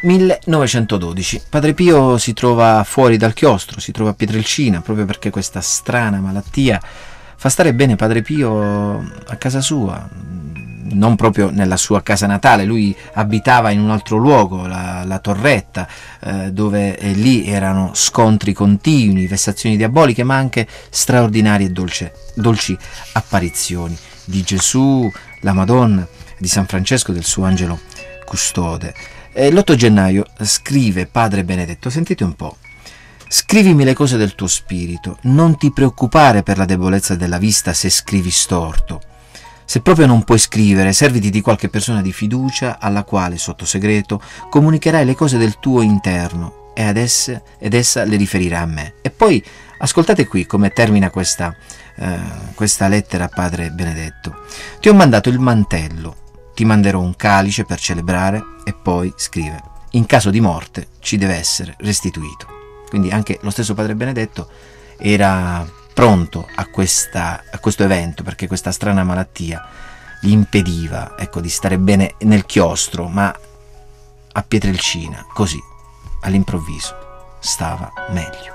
1912. Padre Pio si trova fuori dal chiostro, si trova a Pietrelcina, proprio perché questa strana malattia fa stare bene Padre Pio a casa sua, non proprio nella sua casa natale. Lui abitava in un altro luogo, la Torretta, dove lì erano scontri continui, vessazioni diaboliche, ma anche straordinarie e dolci apparizioni di Gesù, la Madonna, di San Francesco, del suo angelo custode. L'8 gennaio scrive Padre Benedetto, sentite un po': scrivimi le cose del tuo spirito, non ti preoccupare per la debolezza della vista se scrivi storto. Se proprio non puoi scrivere, serviti di qualche persona di fiducia alla quale, sotto segreto, comunicherai le cose del tuo interno ed essa le riferirà a me. E poi ascoltate qui come termina questa lettera a Padre Benedetto. Ti ho mandato il mantello, ti manderò un calice per celebrare, e poi scrive: in caso di morte ci deve essere restituito. Quindi anche lo stesso Padre Benedetto era pronto a questo evento, perché questa strana malattia gli impediva, ecco, di stare bene nel chiostro, ma a Pietrelcina, così, all'improvviso, stava meglio.